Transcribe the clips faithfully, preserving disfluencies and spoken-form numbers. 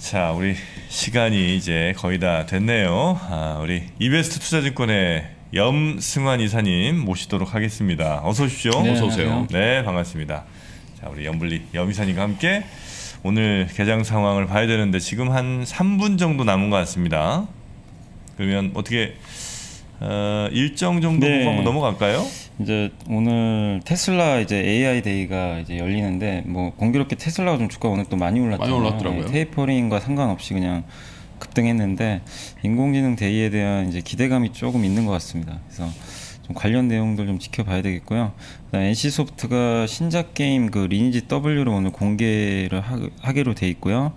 자, 우리 시간이 이제 거의 다 됐네요. 아, 우리 이베스트 투자증권의 염승환 이사님 모시도록 하겠습니다. 어서 오십시오. 네, 어서 오세요. 네, 반갑습니다. 자, 우리 염블리 염 이사님과 함께 오늘 개장 상황을 봐야 되는데 지금 한 삼 분 정도 남은 것 같습니다. 그러면 어떻게 어, 일정 정도 네. 보고 한번 넘어갈까요? 이제 오늘 테슬라 이제 에이아이 데이가 이제 열리는데 뭐 공교롭게 테슬라가 좀 주가 오늘 또 많이 올랐잖아요. 많이 올랐더라고요. 네, 테이퍼링과 상관없이 그냥 급등했는데 인공지능 데이에 대한 이제 기대감이 조금 있는 것 같습니다. 그래서 좀 관련 내용들 좀 지켜봐야 되겠고요. 그다음 엔씨소프트가 신작 게임 그 리니지 W를 오늘 공개를 하, 하기로 돼 있고요.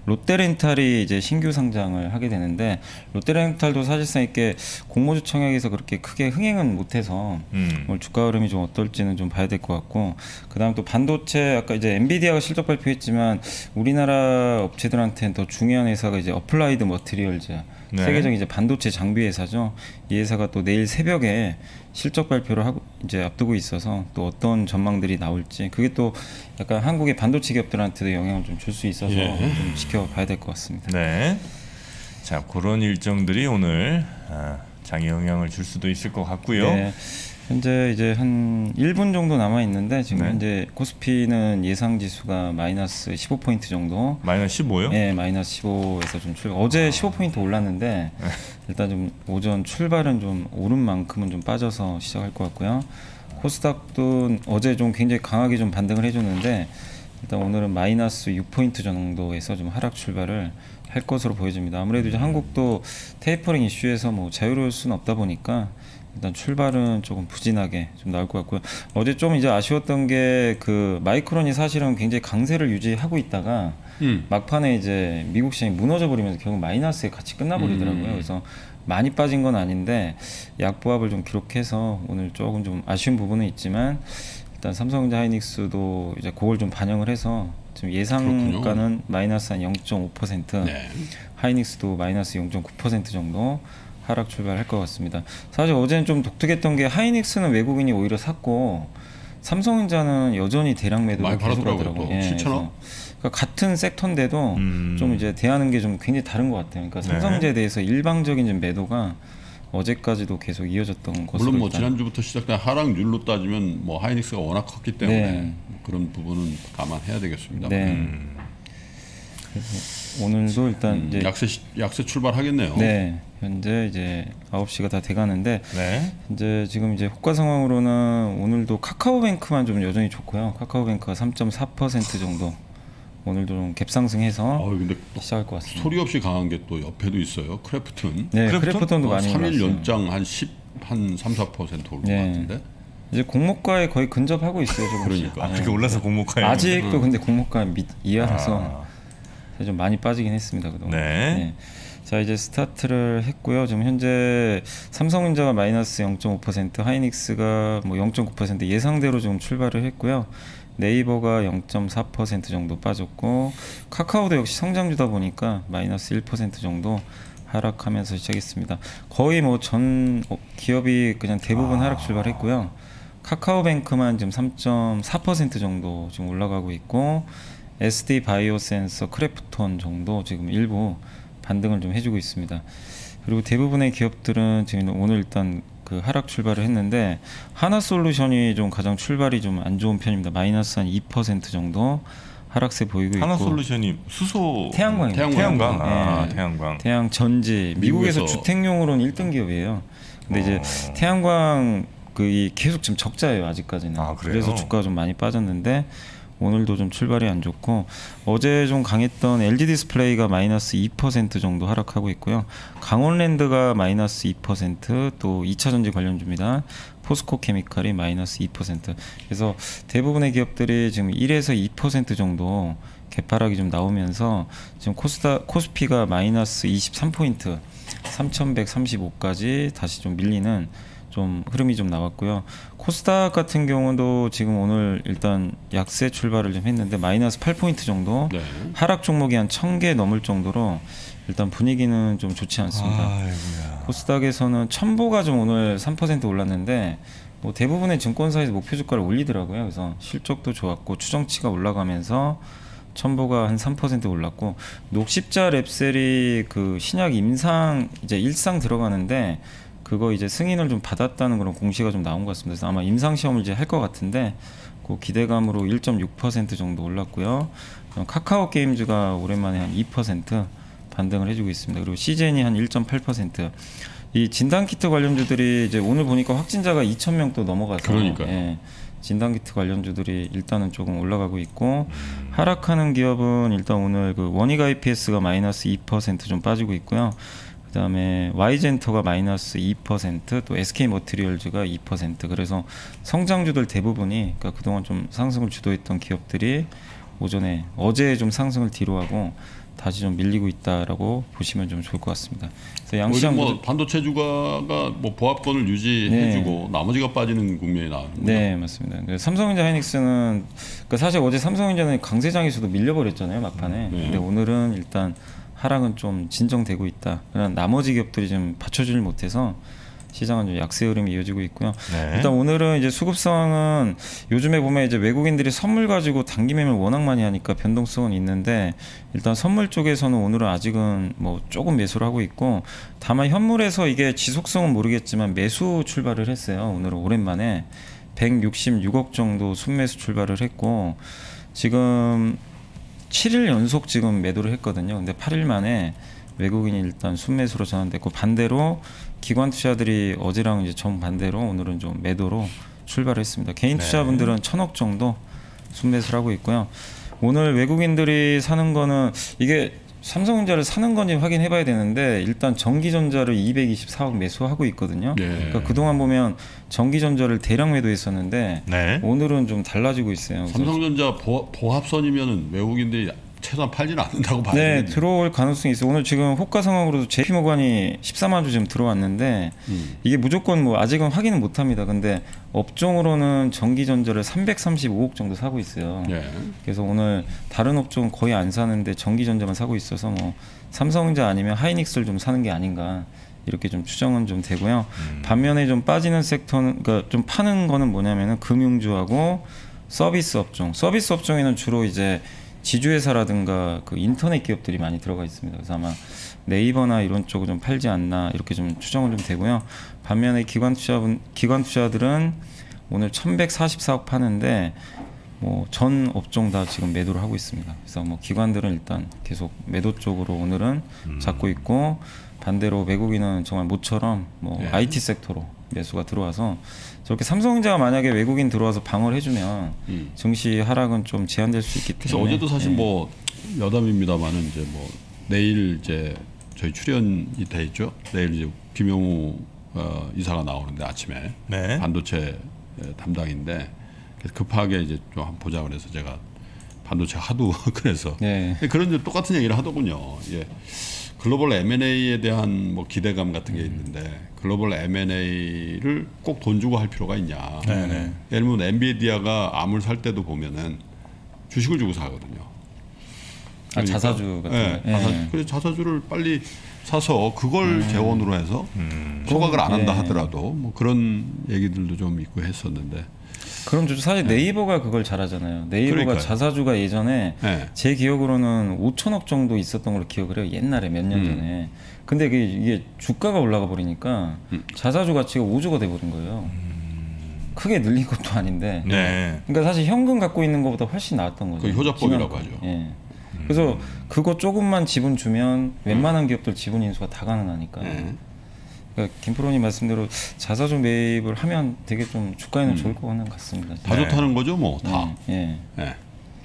롯데렌탈이 이제 신규 상장을 하게 되는데 롯데렌탈도 사실상 이렇게 공모주 청약에서 그렇게 크게 흥행은 못해서 음. 오늘 주가 흐름이 좀 어떨지는 좀 봐야 될 것 같고, 그다음 또 반도체 아까 이제 엔비디아가 실적 발표했지만 우리나라 업체들한테는 더 중요한 회사가 이제 어플라이드 머티리얼즈, 네. 세계적인 이제 반도체 장비 회사죠. 이 회사가 또 내일 새벽에 실적 발표를 하고 이제 앞두고 있어서 또 어떤 전망들이 나올지, 그게 또 약간 한국의 반도체 기업들한테도 영향을 좀 줄 수 있어서 예. 좀 지켜봐야 될 것 같습니다. 네. 자, 그런 일정들이 오늘 아, 장에 영향을 줄 수도 있을 것 같고요. 네. 현재 이제 한 일 분 정도 남아 있는데 지금 네. 현재 코스피는 예상 지수가 마이너스 십오 포인트 정도. 마이너스 십오요? 네, 마이너스 십오에서 좀 출발. 어제 십오 포인트 올랐는데 네. 일단 좀 오전 출발은 좀 오른 만큼은 좀 빠져서 시작할 것 같고요. 코스닥도 어제 좀 굉장히 강하게 좀 반등을 해줬는데 일단 오늘은 마이너스 육 포인트 정도에서 좀 하락 출발을 할 것으로 보여집니다. 아무래도 이제 한국도 테이퍼링 이슈에서 뭐 자유로울 수는 없다 보니까 일단 출발은 조금 부진하게 좀 나올 것 같고요. 어제 좀 이제 아쉬웠던 게 그 마이크론이 사실은 굉장히 강세를 유지하고 있다가 음. 막판에 이제 미국 시장이 무너져 버리면서 결국 마이너스에 같이 끝나버리더라고요. 음. 그래서 많이 빠진 건 아닌데 약보합을 좀 기록해서 오늘 조금 좀 아쉬운 부분은 있지만 일단 삼성전자 하이닉스도 이제 그걸 좀 반영을 해서 지금 예상가는 그렇군요. 마이너스 한 영 점 오 퍼센트, 네. 하이닉스도 마이너스 영 점 구 퍼센트 정도 하락 출발할 것 같습니다. 사실 어제는 좀 독특했던 게 하이닉스는 외국인이 오히려 샀고 삼성전자는 여전히 대량 매도를 많이 계속 팔았더라고요. 하더라고요. 또 칠천억? 그러니까 같은 섹터인데도 음. 좀 이제 대하는 게 좀 굉장히 다른 것 같아요. 그러니까 네. 삼성전자에 대해서 일방적인 좀 매도가 어제까지도 계속 이어졌던 것으로 물론 뭐 일단 지난주부터 시작된 하락률로 따지면 뭐 하이닉스가 워낙 컸기 때문에 네. 그런 부분은 감안해야 되겠습니다. 네. 음. 그래서 오늘도 일단 음, 이제 약세 시- 약세 출발하겠네요. 네, 현재 이제 아홉 시가 다 돼가는데 네. 이제 지금 이제 호가 상황으로는 오늘도 카카오뱅크만 좀 여전히 좋고요. 카카오뱅크가 삼 점 사 퍼센트 정도 오늘도 좀 갭상승해서 아 근데 또 시작할 것 같습니다. 소리 없이 강한 게 또 옆에도 있어요. 크래프튼. 네, 크래프톤? 크래프톤도 많이 삼 일 올랐어요. 연장 한 십, 한 삼, 사 퍼센트 오른 네. 것 같은데. 이제 공모가에 거의 근접하고 있어요. 조금씩. 그러니까. 아, 네. 그렇게 올라서 공모가에 아직도 근데 공모가 밑 이하라서 아. 좀 많이 빠지긴 했습니다. 그동안. 네. 자 이제 스타트를 했고요. 지금 현재 삼성전자가 마이너스 영 점 오 퍼센트, 하이닉스가 뭐 영 점 구 퍼센트 예상대로 좀 출발을 했고요. 네이버가 영 점 사 퍼센트 정도 빠졌고 카카오도 역시 성장주다 보니까 마이너스 일 퍼센트 정도 하락하면서 시작했습니다. 거의 뭐 전 기업이 그냥 대부분 아. 하락 출발했고요. 카카오뱅크만 지금 삼 점 사 퍼센트 정도 지금 올라가고 있고 에스디 바이오센서, 크래프톤 정도 지금 일부 반등을 좀 해주고 있습니다. 그리고 대부분의 기업들은 지금 오늘 일단 그 하락 출발을 했는데 하나솔루션이 좀 가장 출발이 좀 안 좋은 편입니다. 마이너스 한 이 퍼센트 정도 하락세 보이고 있고. 하나솔루션이 수소 태양광입니다. 태양광. 태양광. 아, 네. 태양광. 태양 전지 미국에서 미국에서 주택용으로는 일 등 기업이에요. 근데 이제 어. 태양광 그 계속 지금 적자예요 아직까지는. 아, 그래요? 그래서 주가가 좀 많이 빠졌는데 오늘도 좀 출발이 안 좋고 어제 좀 강했던 엘지 디스플레이가 마이너스 이 퍼센트 정도 하락하고 있고요. 강원랜드가 마이너스 이 퍼센트, 또 이 차 전지 관련주입니다. 포스코 케미칼이 마이너스 이 퍼센트. 그래서 대부분의 기업들이 지금 일에서 이 퍼센트 정도 개파락이 좀 나오면서 지금 코스다 코스피가 마이너스 이십삼 포인트, 삼천백삼십오까지 다시 좀 밀리는 좀 흐름이 좀 나왔고요. 코스닥 같은 경우도 지금 오늘 일단 약세 출발을 좀 했는데 마이너스 팔 포인트 정도 네. 하락 종목이 한 천 개 넘을 정도로 일단 분위기는 좀 좋지 않습니다. 아이고야. 코스닥에서는 첨보가 좀 오늘 삼 퍼센트 올랐는데 뭐 대부분의 증권사에서 목표 주가를 올리더라고요. 그래서 실적도 좋았고 추정치가 올라가면서 첨보가 한 삼 퍼센트 올랐고 녹십자 랩셀이 그 신약 임상 이제 일상 들어가는데 그거 이제 승인을 좀 받았다는 그런 공시가 좀 나온 것 같습니다. 그래서 아마 임상 시험을 이제 할 것 같은데 그 기대감으로 일 점 육 퍼센트 정도 올랐고요. 카카오 게임즈가 오랜만에 한 이 퍼센트 반등을 해주고 있습니다. 그리고 시젠이 한 일 점 팔 퍼센트. 이 진단키트 관련주들이 이제 오늘 보니까 확진자가 이천 명 또 넘어가서 그러니까요. 예, 진단키트 관련주들이 일단은 조금 올라가고 있고 하락하는 기업은 일단 오늘 그 원익 아이피에스가 마이너스 이 퍼센트 좀 빠지고 있고요. 그다음에 와이젠터가 마이너스 이 퍼센트, 또 에스케이머티리얼즈가 이 퍼센트. 그래서 성장주들 대부분이 그러니까 그동안 좀 상승을 주도했던 기업들이 오전에 어제 좀 상승을 뒤로하고 다시 좀 밀리고 있다라고 보시면 좀 좋을 것 같습니다. 그래서 양시장 뭐 반도체 주가가 뭐 보합권을 유지해주고 네. 나머지가 빠지는 국면이 나왔는데. 네, 맞습니다. 그래서 삼성전자 하이닉스는 그러니까 사실 어제 삼성전자는 강세장에서도 밀려버렸잖아요 막판에. 네. 근데 오늘은 일단 하락은 좀 진정되고 있다. 그러나 나머지 기업들이 좀 받쳐주질 못해서 시장은 좀 약세 흐름이 이어지고 있고요. 네. 일단 오늘은 이제 수급 상황은 요즘에 보면 이제 외국인들이 선물 가지고 단기 매매를 워낙 많이 하니까 변동성은 있는데 일단 선물 쪽에서는 오늘은 아직은 뭐 조금 매수를 하고 있고 다만 현물에서 이게 지속성은 모르겠지만 매수 출발을 했어요. 오늘은 오랜만에 백육십육억 정도 순매수 출발을 했고 지금 칠 일 연속 지금 매도를 했거든요. 근데 팔 일 만에 외국인이 일단 순매수로 전환됐고 반대로 기관 투자들이 어제랑 이제 정반대로 오늘은 좀 매도로 출발했습니다. 개인 네. 투자분들은 천억 정도 순매수를 하고 있고요. 오늘 외국인들이 사는 거는 이게 삼성전자를 사는 건지 확인해 봐야 되는데 일단 전기전자를 이백이십사억 매수하고 있거든요. 네. 그러니까 그동안 보면 전기전자를 대량 매도했었는데 네. 오늘은 좀 달라지고 있어요. 그래서 삼성전자 보, 보합선이면은 외국인들이 최소한 팔지는 않는다고 봐야 네, 되겠네요. 들어올 가능성이 있어요. 오늘 지금 호가 상황으로도 제이피모건이 십사만 주 지금 들어왔는데 음. 이게 무조건 뭐 아직은 확인은 못합니다. 근데 업종으로는 전기전자를 삼백삼십오억 정도 사고 있어요. 네. 그래서 오늘 다른 업종은 거의 안 사는데 전기전자만 사고 있어서 뭐 삼성전자 아니면 하이닉스를 좀 사는 게 아닌가 이렇게 좀 추정은 좀 되고요. 음. 반면에 좀 빠지는 섹터는 그러니까 좀 파는 거는 뭐냐면은 금융주하고 서비스 업종. 서비스 업종에는 주로 이제 지주회사라든가 그 인터넷 기업들이 많이 들어가 있습니다. 그래서 아마 네이버나 이런 쪽을 좀 팔지 않나 이렇게 좀 추정은 좀 되고요. 반면에 기관 투자분 기관 투자들은 오늘 천백사십사억 파는데 뭐 전 업종 다 지금 매도를 하고 있습니다. 그래서 뭐 기관들은 일단 계속 매도 쪽으로 오늘은 음. 잡고 있고 반대로 외국인은 정말 모처럼 뭐 네. 아이티 섹터로 매수가 들어와서 저렇게 삼성전자가 만약에 외국인 들어와서 방어를 해주면 음. 증시 하락은 좀 제한될 수 있기 그래서 때문에 어제도 사실 예. 뭐 여담입니다만은 이제 뭐 내일 이제 저희 출연이 돼 있죠. 내일 이제 김용우 어, 이사가 나오는데 아침에 네. 반도체 담당인데 그래서 급하게 이제 좀 한번 보자 그래서 제가 반도체 하도 그래서 네. 그런 이제 똑같은 얘기를 하더군요. 예. 글로벌 엠 앤 에이에 대한 뭐 기대감 같은 게 있는데 글로벌 엠 앤 에이를 꼭 돈 주고 할 필요가 있냐. 네네. 예를 들면 엔비디아가 암을 살 때도 보면은 주식을 주고 사거든요. 아, 자사주 같은 예, 거. 자사, 예. 그래서 자사주를 빨리 사서 그걸 재원으로 해서 음. 소각을 안 한다 예. 하더라도 뭐 그런 얘기들도 좀 있고 했었는데 그럼 저 사실 네이버가 그걸 잘하잖아요. 네이버가 그러니까요. 자사주가 예전에 예. 제 기억으로는 오천억 정도 있었던 걸로 기억을 해요. 옛날에 몇 년 음. 전에. 근데 이게, 이게 주가가 올라가 버리니까 음. 자사주 가치가 오조가 돼 버린 거예요. 크게 늘린 것도 아닌데. 네. 그러니까 사실 현금 갖고 있는 것보다 훨씬 나았던 거죠. 그 효자법이라고 기관권. 하죠. 예. 그래서 그거 조금만 지분 주면 웬만한 기업들 지분 인수가 다 가능하니까. 예. 그러니까 김프로님 말씀대로 자사주 매입을 하면 되게 좀 주가에는 음. 좋을 것 같습니다. 다 네. 좋다는 거죠, 뭐 다. 예. 예. 예.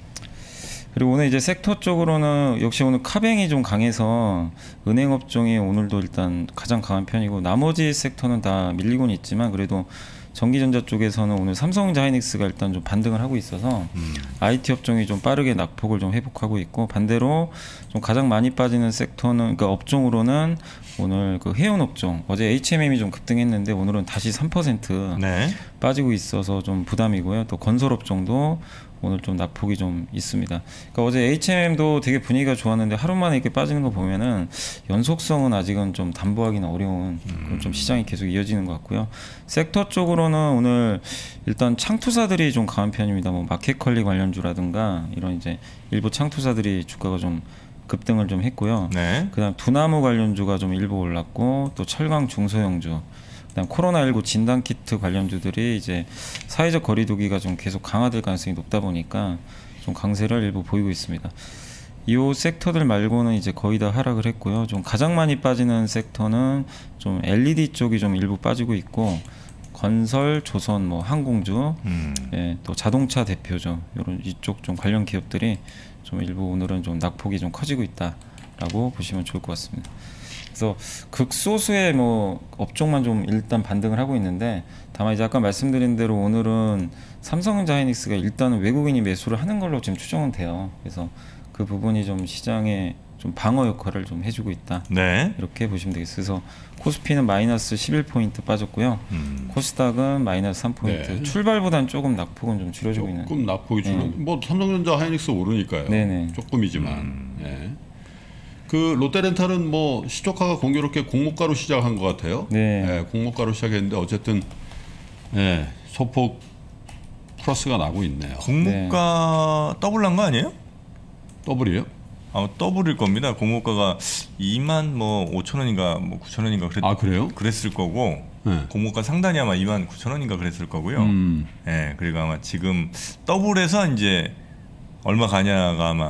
그리고 오늘 이제 섹터 쪽으로는 역시 오늘 카뱅이 좀 강해서 은행 업종이 오늘도 일단 가장 강한 편이고 나머지 섹터는 다 밀리고는 있지만 그래도 전기전자 쪽에서는 오늘 삼성전자 하이닉스가 일단 좀 반등을 하고 있어서 음. 아이티 업종이 좀 빠르게 낙폭을 좀 회복하고 있고 반대로 좀 가장 많이 빠지는 섹터는 그러니까 업종으로는 오늘 그 해운 업종 어제 에이치엠엠이 좀 급등했는데 오늘은 다시 삼 퍼센트 네. 빠지고 있어서 좀 부담이고요. 또 건설 업종도 오늘 좀 낙폭이 좀 있습니다. 그러니까 어제 에이치엠엠도 되게 분위기가 좋았는데 하루 만에 이렇게 빠지는 거 보면은 연속성은 아직은 좀 담보하기는 어려운 그런 좀 시장이 계속 이어지는 것 같고요. 섹터 쪽으로는 오늘 일단 창투사들이 좀 강한 편입니다. 뭐 마켓컬리 관련주라든가 이런 이제 일부 창투사들이 주가가 좀 급등을 좀 했고요. 네. 그다음 두나무 관련주가 좀 일부 올랐고 또 철강 중소형주, 그다음 코로나십구 진단키트 관련주들이 이제 사회적 거리두기가 좀 계속 강화될 가능성이 높다 보니까 좀 강세를 일부 보이고 있습니다. 이 섹터들 말고는 이제 거의 다 하락을 했고요. 좀 가장 많이 빠지는 섹터는 좀 엘이디 쪽이 좀 일부 빠지고 있고 건설, 조선, 뭐 항공주, 음. 예, 또 자동차 대표죠. 이런 이쪽 좀 관련 기업들이 좀 일부 오늘은 좀 낙폭이 좀 커지고 있다라고 보시면 좋을 것 같습니다. 그래서 극소수의 뭐 업종만 좀 일단 반등을 하고 있는데 다만 이제 아까 말씀드린 대로 오늘은 삼성전자 하이닉스가 일단은 외국인이 매수를 하는 걸로 지금 추정은 돼요. 그래서 그 부분이 좀 시장에 좀 방어 역할을 좀 해주고 있다. 네. 이렇게 보시면 되겠어요. 그래서 코스피는 마이너스 십일 포인트 빠졌고요. 음. 코스닥은 마이너스 삼 포인트. 네. 출발보다는 조금 낙폭은 좀 줄여지고 있는. 조금 낙폭이 주는 뭐 삼성전자 하이닉스 오르니까요. 네네. 조금이지만. 음. 예. 그 롯데렌탈은 뭐 시초가가 공교롭게 공모가로 시작한 것 같아요. 네. 예, 공모가로 시작했는데 어쨌든 예, 소폭 플러스가 나고 있네요. 공모가 더블 난 거 아니에요? 더블이요? 아, 더블일 겁니다. 공모가가 이만 뭐 오천 원인가 뭐 구천 원인가 그랬, 아 그래요? 그랬을 거고 네. 공모가 상단이 아마 이만 구천 원인가 그랬을 거고요. 음. 예, 그리고 아마 지금 더블해서 이제 얼마 가냐가 아마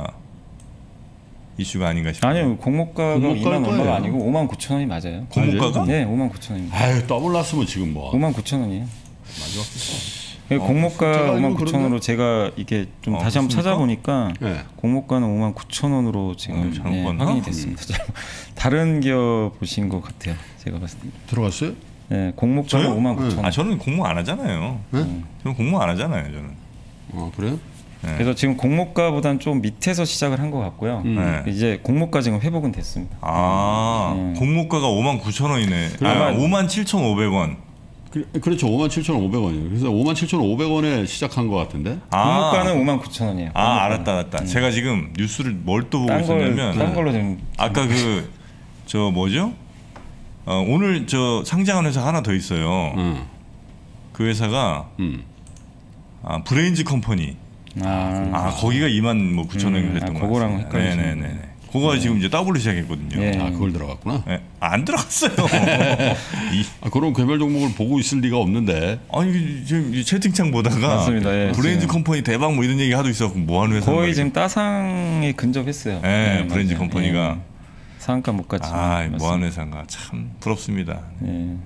이슈가 아닌가 싶어요. 아니요, 공모가가 공모가일 이만 얼마가 거예요. 아니고 오만 구천 원이 맞아요. 공모가가? 네, 오만 구천 원입니다. 아유 더블 났으면 지금 뭐 오만 구천 원이에요. 마지막 그 어, 공모가 제가 오만 알기로 구천 원으로 제가 이게 좀 어, 다시 한번 그렇습니까? 찾아보니까 네. 공모가는 오만 구천 원으로 지금 어, 잘못 예, 봤나? 확인이 됐습니다. 다른 기업 보신 것 같아요. 제가 봤을 때. 들어갔어요? 네, 공모가는 저요? 오만 구천 원. 아, 저는 공모 안 하잖아요. 네? 저는 공모 안 하잖아요, 저는. 어 그래요? 네. 그래서 지금 공모가보다는 좀 밑에서 시작을 한 것 같고요. 음. 네. 이제 공모가 지금 회복은 됐습니다. 아, 음. 공모가가 오만 구천 원이네. 아, 그러면- 오만 칠천 오백 원. 그, 그렇죠. 오만 칠천오백 원이에요. 그래서 오만 칠천오백 원에 시작한 것 같은데. 아, 공모가는 오만 구천 원이에요. 아, 알았다, 알았다. 제가 지금 뉴스를 뭘 또 보고 딴 걸, 있었냐면 딴 걸로 좀 아까 그 저 뭐죠? 어, 오늘 저 상장한 회사가 하나 더 있어요. 음. 그 회사가 음. 아, 브레인즈 컴퍼니. 아, 아, 거기가 이만 뭐 구천 원이 음, 그랬던 아, 거 그거랑 같습니다. 헷갈리시네. 네네네. 그거가 지금 이제 더블로 시작했거든요. 네. 아 그걸 들어갔구나. 네, 안 들어갔어요. 이, 아, 그런 개별 종목을 보고 있을 리가 없는데. 아니 지금 이 채팅창 보다가 맞습니다. 예, 브레인즈 지금. 컴퍼니 대박 뭐 이런 얘기 하도 있었고 뭐 하는 회사 거의 지금 따상에 근접했어요. 네, 브레인즈 맞아요. 컴퍼니가 예. 상한가 못 갔지만. 아, 뭐 하는 맞습니다. 회사인가 참 부럽습니다. 예.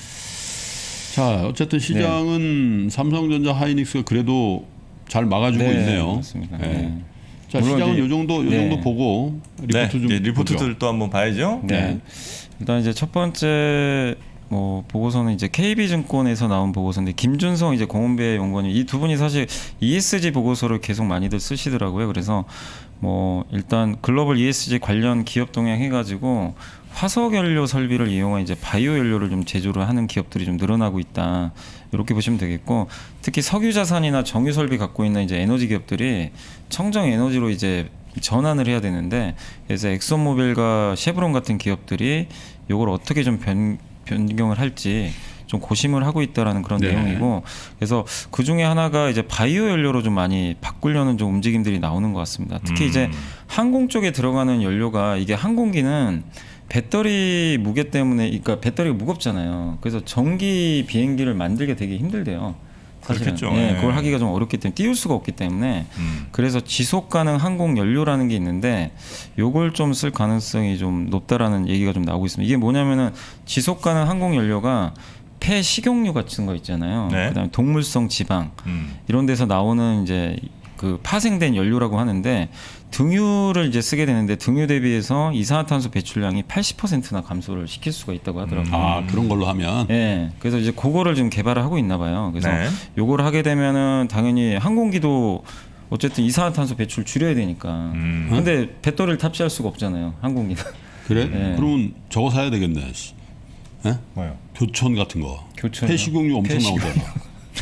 자 어쨌든 시장은 삼성전자 하이닉스가 그래도 잘 막아주고 네, 있네요. 맞습니다. 네. 네. 자 물론 시장은 이제- 요 정도 요 네. 정도 보고 리포트 네, 좀 이제 보죠. 리포트들 또 한번 봐야죠. 네. 네. 일단 이제 첫 번째 뭐 보고서는 이제 케이비증권에서 나온 보고서인데 김준성 이제 공원배 연구원이 이 두 분이 사실 이에스지 보고서를 계속 많이들 쓰시더라고요. 그래서 뭐 일단 글로벌 이에스지 관련 기업 동향 해가지고 화석 연료 설비를 이용한 이제 바이오 연료를 좀 제조를 하는 기업들이 좀 늘어나고 있다. 이렇게 보시면 되겠고 특히 석유 자산이나 정유 설비 갖고 있는 이제 에너지 기업들이 청정 에너지로 이제 전환을 해야 되는데 그래서 엑소모빌과 쉐브론 같은 기업들이 이걸 어떻게 좀 변, 변경을 할지 좀 고심을 하고 있다라는 그런 네. 내용이고 그래서 그 중에 하나가 이제 바이오 연료로 좀 많이 바꾸려는 좀 움직임들이 나오는 것 같습니다. 특히 음. 이제 항공 쪽에 들어가는 연료가 이게 항공기는 배터리 무게 때문에 그러니까 배터리가 무겁잖아요. 그래서 전기 비행기를 만들기 되게 힘들대요. 사실은. 그렇겠죠. 예, 예. 그걸 하기가 좀 어렵기 때문에 띄울 수가 없기 때문에 음. 그래서 지속 가능 항공 연료라는 게 있는데 요걸 좀 쓸 가능성이 좀 높다라는 얘기가 좀 나오고 있습니다. 이게 뭐냐면은 지속 가능 항공 연료가 폐 식용유 같은 거 있잖아요. 네. 그다음에 동물성 지방 음. 이런 데서 나오는 이제 그 파생된 연료라고 하는데 등유를 이제 쓰게 되는데 등유 대비해서 이산화탄소 배출량이 팔십 퍼센트나 감소를 시킬 수가 있다고 하더라고요. 아 그런 걸로 하면 예. 그래서 이제 그거를 지금 개발을 하고 있나 봐요. 그래서 네. 요거를 하게 되면은 당연히 항공기도 어쨌든 이산화탄소 배출 줄여야 되니까. 음. 근데 배터리를 탑재할 수가 없잖아요. 항공기는. 그래? 네. 그러면 저거 사야 되겠네. 씨. 예? 뭐요? 교촌 같은 거. 교촌이요? 폐식용유 엄청 폐식용. 나오잖아.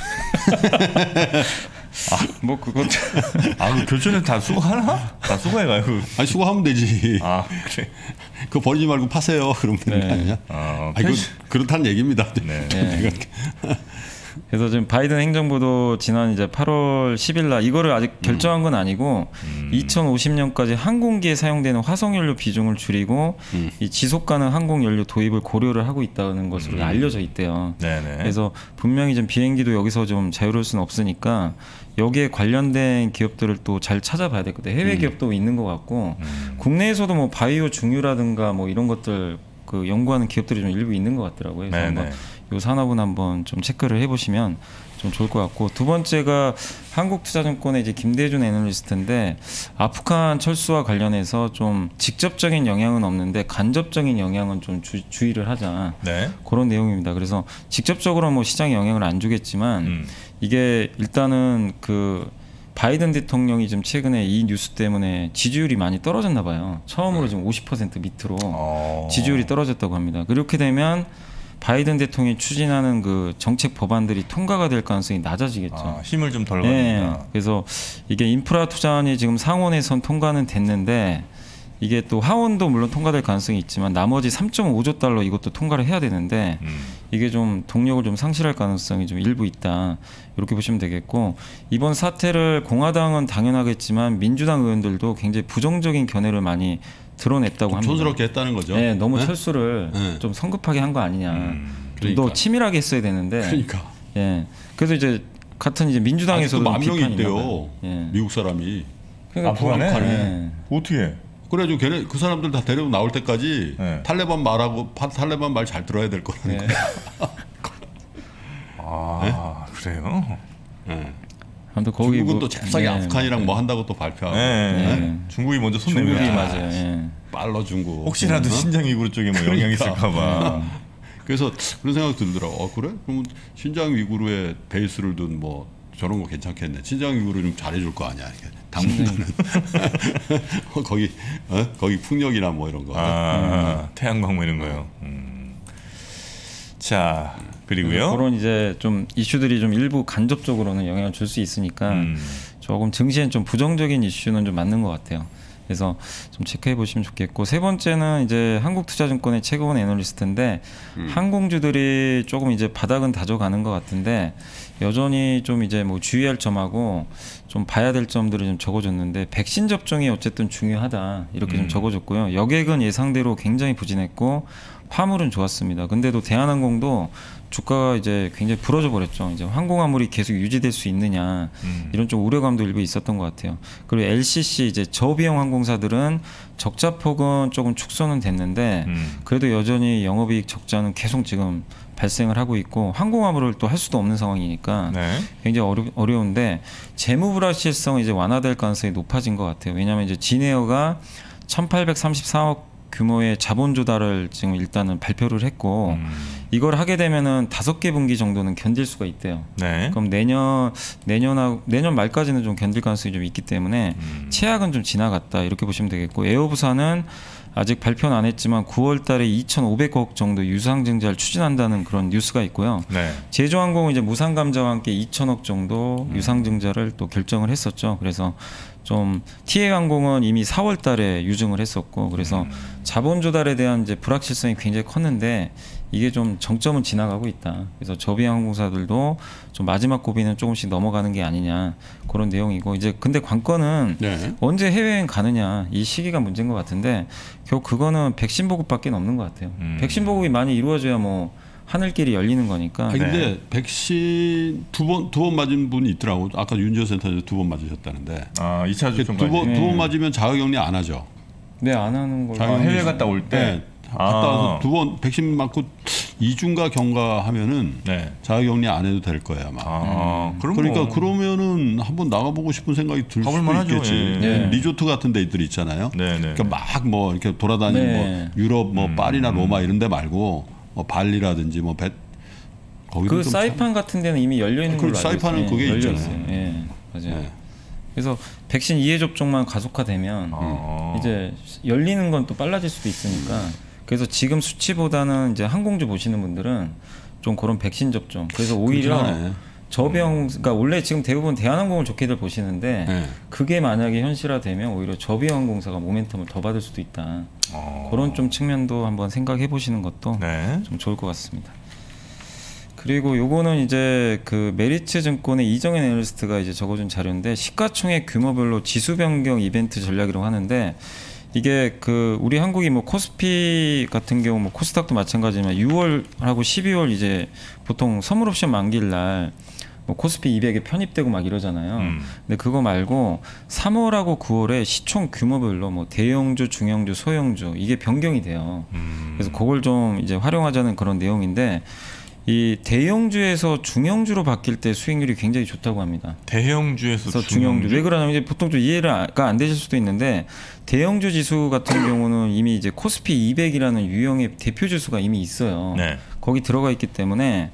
뭐 그것 아, 그 교촌에 다 수거하나? 다 수거해가요. 그. 아니 수거하면 되지. 아, 그래. 그거 버리지 말고 파세요. 그러면 되는 네. 거 아니야? 아, 아, 이거 폐식- 그렇다는 얘기입니다. 네. 네. 그래서 지금 바이든 행정부도 지난 이제 팔월 십일 날 이거를 아직 결정한 건 아니고 음. 이천오십 년까지 항공기에 사용되는 화석연료 비중을 줄이고 음. 이 지속 가능 항공연료 도입을 고려를 하고 있다는 것으로 음. 알려져 있대요. 네네. 그래서 분명히 좀 비행기도 여기서 좀 자유로울 수는 없으니까 여기에 관련된 기업들을 또 잘 찾아봐야 되거든요. 해외 음. 기업도 있는 것 같고 음. 국내에서도 뭐 바이오 중유라든가 뭐 이런 것들 그 연구하는 기업들이 좀 일부 있는 것 같더라고요. 그래서 네네. 한번 이 산업은 한번 좀 체크를 해보시면 좀 좋을 것 같고 두 번째가 한국투자증권의 이제 김대준 애널리스트인데 아프간 철수와 관련해서 좀 직접적인 영향은 없는데 간접적인 영향은 좀 주, 주의를 하자 네. 그런 내용입니다. 그래서 직접적으로 뭐 시장에 영향을 안 주겠지만 음. 이게 일단은 그 바이든 대통령이 지금 최근에 이 뉴스 때문에 지지율이 많이 떨어졌나 봐요. 처음으로 지금 오십 퍼센트 밑으로 어. 지지율이 떨어졌다고 합니다. 그렇게 되면 바이든 대통령이 추진하는 그 정책 법안들이 통과가 될 가능성이 낮아지겠죠. 아, 힘을 좀 덜 네. 받으니까. 그래서 이게 인프라 투자안이 지금 상원에선 통과는 됐는데 이게 또 하원도 물론 통과될 가능성이 있지만 나머지 삼점오조 달러 이것도 통과를 해야 되는데 음. 이게 좀 동력을 좀 상실할 가능성이 좀 일부 있다. 이렇게 보시면 되겠고 이번 사태를 공화당은 당연하겠지만 민주당 의원들도 굉장히 부정적인 견해를 많이 드러냈다고 합니다. 촌스럽게 했다는 거죠. 네, 너무 네? 철수를 네. 좀 성급하게 한 거 아니냐. 음. 좀 그러니까. 더 치밀하게 했어야 되는데. 그러니까 예. 그래서 이제 같은 이제 민주당에서도 아직도 만 명이 비판이 있나 있대요. 봐요. 예. 미국 사람이. 그러니까 아프간에? 북한에. 어떻게? 그래가지고 걔네 그 사람들 다 데리고 나올 때까지 네. 탈레반 말하고 파- 탈레반 말 잘 들어야 될 거라는 네. 거야. 아, 그래요? 네. 아무튼 거기 중국은 뭐- 또 잽싸게 네, 아프간이랑 뭐 한다고 또 발표하고 네. 네. 네. 중국이 먼저 손 중국이 내밀었죠. 맞아요. 예. 빨러 중국. 혹시라도 어? 신장 위구르 쪽에 뭐 영향이 그러니까. 있을까봐. 그래서 그런 생각 들더라고. 어 그래? 그러면 신장 위구르에 베이스를 둔 뭐 저런 거 괜찮겠네. 신장 위구르 좀 잘해줄 거 아니야. 이렇게 당분간은 어, 거기 어? 거기 풍력이나 뭐 이런 거. 아, 태양광 뭐 이런 거요. 음. 자, 그리고요. 그런 이제 좀 이슈들이 좀 일부 간접적으로는 영향을 줄 수 있으니까 음. 조금 증시엔 좀 부정적인 이슈는 좀 맞는 것 같아요. 그래서 좀 체크해 보시면 좋겠고 세 번째는 이제 한국투자증권의 최고원 애널리스트인데 음. 항공주들이 조금 이제 바닥은 다져가는 것 같은데 여전히 좀 이제 뭐 주의할 점하고 좀 봐야 될 점들을 좀 적어줬는데 백신 접종이 어쨌든 중요하다 이렇게 음. 좀 적어줬고요. 여객은 예상대로 굉장히 부진했고 화물은 좋았습니다. 근데도 대한항공도 주가가 이제 굉장히 부러져 버렸죠. 이제 항공화물이 계속 유지될 수 있느냐 음. 이런 좀 우려감도 일부 있었던 것 같아요. 그리고 엘씨씨 이제 저비용 항공사들은 적자폭은 조금 축소는 됐는데 음. 그래도 여전히 영업이익 적자는 계속 지금 발생을 하고 있고 항공화물을 또 할 수도 없는 상황이니까 네. 굉장히 어려, 어려운데 재무 불확실성은 이제 완화될 가능성이 높아진 것 같아요. 왜냐하면 이제 진에어가 천팔백삼십사억 규모의 자본 조달을 지금 일단은 발표를 했고 음. 이걸 하게 되면은 다섯 개 분기 정도는 견딜 수가 있대요. 네. 그럼 내년 내년하고 내년 말까지는 좀 견딜 가능성이 좀 있기 때문에 음. 최악은 좀 지나갔다 이렇게 보시면 되겠고 에어부산은 아직 발표는 안 했지만 구월 달에 이천오백억 정도 유상 증자를 추진한다는 그런 뉴스가 있고요. 네. 제주항공은 이제 무상 감자와 함께 이천억 정도 음. 유상 증자를 또 결정을 했었죠. 그래서 좀 티에이항공은 이미 사월 달에 유증을 했었고 그래서 음. 자본 조달에 대한 이제 불확실성이 굉장히 컸는데 이게 좀 정점은 지나가고 있다. 그래서 저비항공사들도 좀 마지막 고비는 조금씩 넘어가는 게 아니냐 그런 내용이고 이제 근데 관건은 네. 언제 해외여행 가느냐 이 시기가 문제인 것 같은데 결국 그거는 백신 보급밖에 없는 것 같아요. 음. 백신 보급이 많이 이루어져야 뭐 하늘길이 열리는 거니까. 아 근데 네. 백신 두 번 두 번 맞은 분이 있더라고. 아까 윤지호 센터에서 두 번 맞으셨다는데. 아, 이 차 두 접종까지. 번 두 번 네. 맞으면 자가격리 안 하죠. 네, 안 하는 걸로. 아, 해외 갔다 올 때. 네. 갔다 아. 와서 두 번 백신 맞고 이중가 경과하면은 네. 자가격리 안 해도 될 거예요 아마. 아, 그럼 그러니까 뭐. 그러면은 한번 나가보고 싶은 생각이 들 가볼 수도 만하죠. 있겠지. 예. 네. 리조트 같은 데들 있잖아요. 네, 네. 그러니까 막 뭐 이렇게 돌아다니는 네. 뭐 유럽 뭐 음. 파리나 로마 이런 데 말고 뭐 발리라든지 뭐 배, 거기도 그 좀 사이판 같은 데는 이미 열려 있는 걸로 그렇죠. 알고 사이판은 있어요. 그게 열려 있잖아요. 있어요. 예, 맞아요. 네. 그래서 백신 이 회 접종만 가속화되면 어. 이제 열리는 건 또 빨라질 수도 있으니까 그래서 지금 수치보다는 이제 항공주 보시는 분들은 좀 그런 백신 접종. 그래서 오히려 그렇긴 하네. 저비용, 그러니까 원래 지금 대부분 대한항공을 좋게들 보시는데 네. 그게 만약에 현실화되면 오히려 저비용항공사가 모멘텀을 더 받을 수도 있다. 어. 그런 좀 측면도 한번 생각해 보시는 것도 네. 좀 좋을 것 같습니다. 그리고 요거는 이제 그 메리츠 증권의 이정현 애널리스트가 이제 적어준 자료인데 시가총액 규모별로 지수 변경 이벤트 전략이라고 하는데 이게 그 우리 한국이 뭐 코스피 같은 경우 뭐 코스닥도 마찬가지지만 유월하고 십이월 이제 보통 선물 옵션 만기일 날 뭐 코스피 이백에 편입되고 막 이러잖아요. 음. 근데 그거 말고 삼월하고 구월에 시총 규모별로 뭐 대형주, 중형주, 소형주 이게 변경이 돼요. 음. 그래서 그걸 좀 이제 활용하자는 그런 내용인데 이 대형주에서 중형주로 바뀔 때 수익률이 굉장히 좋다고 합니다. 대형주에서 그래서 중형주. 중형주 왜 그러냐면 이제 보통 좀 이해가 안 되실 수도 있는데 대형주 지수 같은 경우는 이미 이제 코스피 이백이라는 유형의 대표 지수가 이미 있어요. 네. 거기 들어가 있기 때문에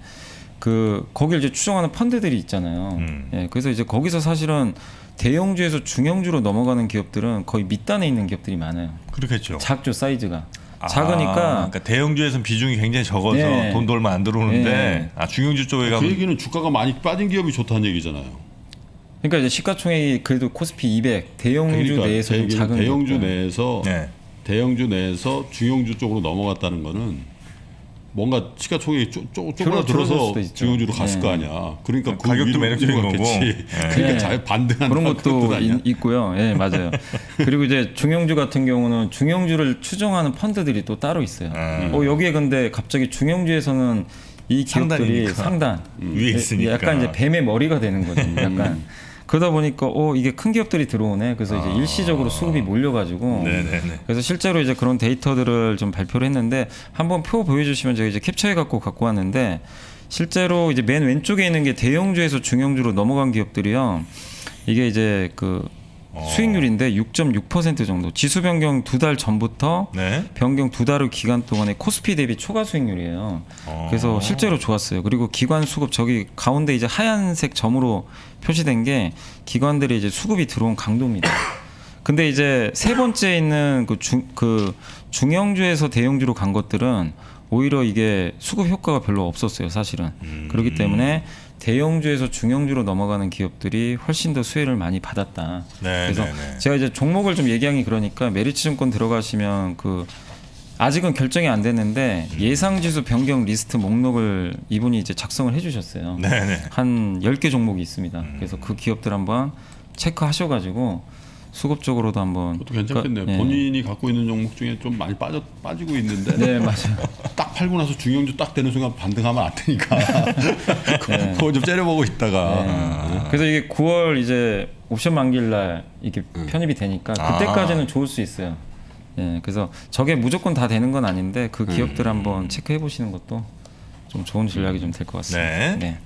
그 거기를 이제 추정하는 펀드들이 있잖아요. 음. 예, 그래서 이제 거기서 사실은 대형주에서 중형주로 넘어가는 기업들은 거의 밑단에 있는 기업들이 많아요. 그렇겠죠. 작죠 사이즈가. 아, 작으니까 그러니까 대형주에서는 비중이 굉장히 적어서 네. 돈도 얼마 안 들어오는데 네. 아 중형주 쪽에 그 가면 얘기는 주가가 많이 빠진 기업이 좋다는 얘기잖아요. 그러니까 이제 시가총액이 그래도 코스피 이백 대형주 그러니까 내에서 좀 대- 작은 대형주 기업들. 내에서 네. 대형주 내에서 중형주 쪽으로 넘어갔다는 거는 뭔가 시가총액이 쪼, 쪼, 쪼그라 줄어들 들어서 수도 있죠. 중형주로 갔을 네. 거 아니야. 그러니까 그 가격도 위로 매력적인 위로 거고. 갔겠지. 네. 그러니까 네. 잘 반등한다 그런 것도 아니야. 있, 있고요. 예, 맞아요. 그리고 이제 중형주 같은 경우는 중형주를 추정하는 펀드들이 또 따로 있어요. 음. 어, 여기에 근데 갑자기 중형주에서는 이 기업들이 상단이니까. 상단 위에 있으니까. 약간 이제 뱀의 머리가 되는 거죠. 약간 그러다 보니까 어 이게 큰 기업들이 들어오네. 그래서 이제 아. 일시적으로 수급이 몰려가지고 네네네. 그래서 실제로 이제 그런 데이터들을 좀 발표를 했는데 한번 표 보여주시면 제가 이제 캡처해 갖고 갖고 왔는데 실제로 이제 맨 왼쪽에 있는 게 대형주에서 중형주로 넘어간 기업들이요. 이게 이제 그 어. 수익률인데 육 점 육 퍼센트 정도. 지수 변경 두 달 전부터 네. 변경 두 달의 기간 동안에 코스피 대비 초과 수익률이에요. 어. 그래서 실제로 좋았어요. 그리고 기관 수급 저기 가운데 이제 하얀색 점으로 표시된 게 기관들이 이제 수급이 들어온 강도입니다. 근데 이제 세 번째 있는 그 중 그 중형주에서 대형주로 간 것들은 오히려 이게 수급 효과가 별로 없었어요, 사실은. 음. 그렇기 때문에 대형주에서 중형주로 넘어가는 기업들이 훨씬 더 수혜를 많이 받았다. 네, 그래서 네, 네. 제가 이제 종목을 좀 얘기하기 그러니까 메리츠 증권 들어가시면 그 아직은 결정이 안 됐는데 예상 지수 변경 리스트 목록을 이분이 이제 작성을 해주셨어요. 네네. 한 열 개 종목이 있습니다. 그래서 그 기업들 한번 체크하셔가지고 수급적으로도 한번. 그것도 괜찮겠네요. 그러니까, 예. 본인이 갖고 있는 종목 중에 좀 많이 빠져 빠지고 있는데 네 맞아요. 딱 팔고 나서 중형주 딱 되는 순간 반등하면 안 되니까 네. 그거 좀 째려보고 있다가 네. 그래서 이게 구월 이제 옵션 만기일 날 이게 편입이 되니까 그때까지는 좋을 수 있어요. 예, 그래서 저게 무조건 다 되는 건 아닌데 그 기업들 한번 체크해 보시는 것도 좀 좋은 전략이 좀 될 것 같습니다. 네.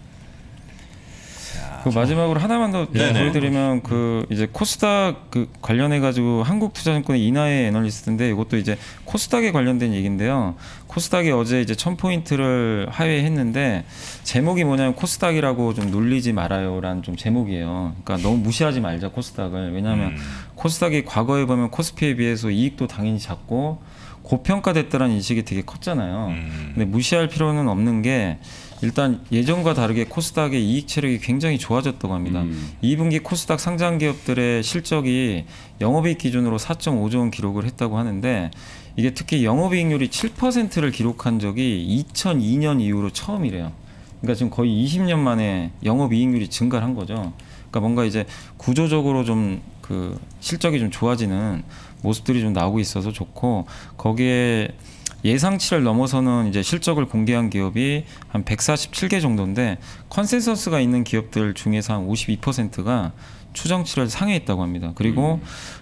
그 마지막으로 하나만 더 네네. 보여드리면 그 이제 코스닥 그 관련해 가지고 한국투자증권의 이나의 애널리스트인데 이것도 이제 코스닥에 관련된 얘기인데요. 코스닥이 어제 이제 천 포인트를 하회했는데 제목이 뭐냐면 코스닥이라고 좀 놀리지 말아요라는 좀 제목이에요. 그러니까 너무 무시하지 말자 코스닥을. 왜냐하면 음. 코스닥이 과거에 보면 코스피에 비해서 이익도 당연히 작고 고평가됐다라는 인식이 되게 컸잖아요. 음. 근데 무시할 필요는 없는 게 일단 예전과 다르게 코스닥의 이익 체력이 굉장히 좋아졌다고 합니다. 음. 이 분기 코스닥 상장 기업들의 실적이 영업이익 기준으로 사 점 오조 원 기록을 했다고 하는데 이게 특히 영업이익률이 칠 퍼센트를 기록한 적이 이천이 년 이후로 처음이래요. 그러니까 지금 거의 이십 년 만에 영업이익률이 증가를 한 거죠. 그러니까 뭔가 이제 구조적으로 좀 그 실적이 좀 좋아지는 모습들이 좀 나오고 있어서 좋고 거기에 예상치를 넘어서는 이제 실적을 공개한 기업이 한 백사십칠 개 정도인데 컨센서스가 있는 기업들 중에서 한 오십이 퍼센트가 추정치를 상회했다고 합니다. 그리고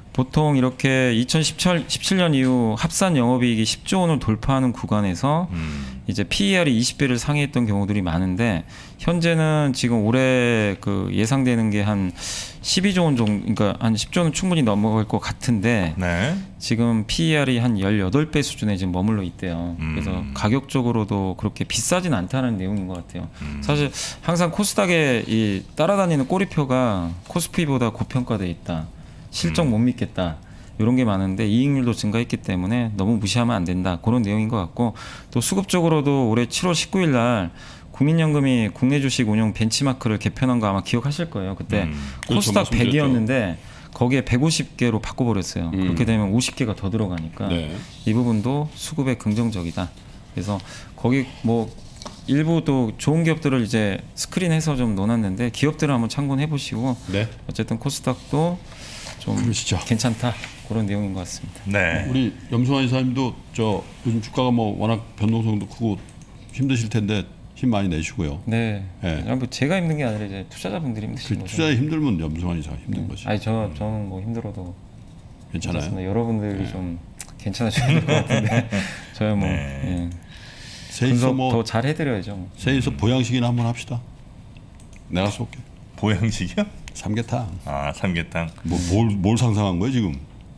보통 이렇게 이천십칠 년 이후 합산 영업이익이 십조 원을 돌파하는 구간에서 음. 이제 피이알이 이십 배를 상회했던 경우들이 많은데 현재는 지금 올해 그 예상되는 게 한 십이조 원 정도, 그러니까 한 십조 원은 충분히 넘어갈 것 같은데 네. 지금 피이알이 한 십팔 배 수준에 지금 머물러 있대요. 음. 그래서 가격적으로도 그렇게 비싸진 않다는 내용인 것 같아요. 음. 사실 항상 코스닥에 이 따라다니는 꼬리표가 코스피보다 고평가돼 있다. 실적 음. 못 믿겠다. 이런 게 많은데 이익률도 증가했기 때문에 너무 무시하면 안 된다. 그런 내용인 것 같고 또 수급적으로도 올해 칠월 십구일 날 국민연금이 국내 주식 운용 벤치마크를 개편한 거 아마 기억하실 거예요. 그때 음. 그렇죠, 코스닥 말씀드렸죠. 백이었는데 거기에 백오십 개로 바꿔버렸어요. 음. 그렇게 되면 오십 개가 더 들어가니까 네. 이 부분도 수급에 긍정적이다. 그래서 거기 뭐 일부 또 좋은 기업들을 이제 스크린해서 좀 넣어놨는데 기업들을 한번 참고해 보시고 네. 어쨌든 코스닥도 좀 그러시죠. 괜찮다 그런 내용인 것 같습니다. 네. 우리 염승환 이사님도 저 요즘 주가가 뭐 워낙 변동성도 크고 힘드실 텐데 힘 많이 내시고요. 네. 네. 뭐 제가 힘든 게 아니라 이제 투자자분들이 그 힘드신 거죠. 투자에 힘들면 염승환 이사가 힘든 거지. 아니 저 저는 뭐 힘들어도 괜찮아요. 괜찮습니다. 여러분들이 좀 괜찮아져야 될 것 같은데 저야 뭐 네. 예. 세이서 분석 뭐 더 잘 해드려야죠. 뭐. 세이서 보양식이나 한번 합시다. 내가 쏠게. 보양식이요? 삼계탕. 아 삼계탕. 뭐뭘 뭘 상상한 거예요 지금?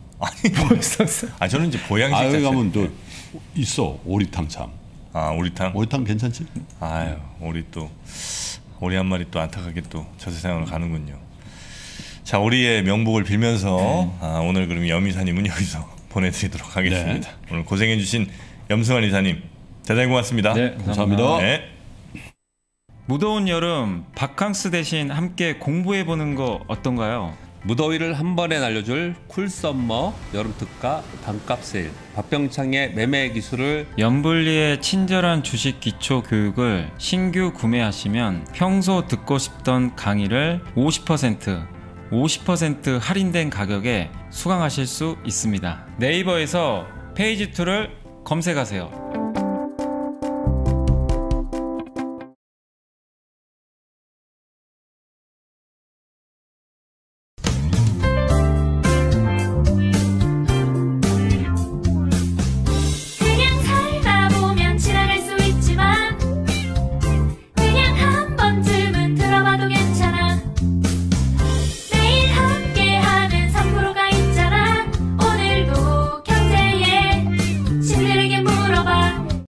아 저는 이제 보양식 아 여기 자체. 가면 또 있어 오리탕 참. 아 오리탕. 오리탕 괜찮지? 아유 오리 또 오리 한 마리 또 안타깝게 또 저 세상으로 가는군요. 자 오리의 명복을 빌면서 네. 아, 오늘 그럼 염 이사님은 여기서 보내드리도록 하겠습니다. 네. 오늘 고생해주신 염승환 이사님 대단히 고맙습니다. 네, 감사합니다. 네. 무더운 여름 바캉스 대신 함께 공부해 보는 거 어떤가요? 무더위를 한 번에 날려줄 쿨썸머 여름 특가 반값 세일 박병창의 매매 기술을 염블리의 친절한 주식 기초 교육을 신규 구매하시면 평소 듣고 싶던 강의를 오십 퍼센트, 오십 퍼센트 할인된 가격에 수강하실 수 있습니다. 네이버에서 페이지 이를 검색하세요.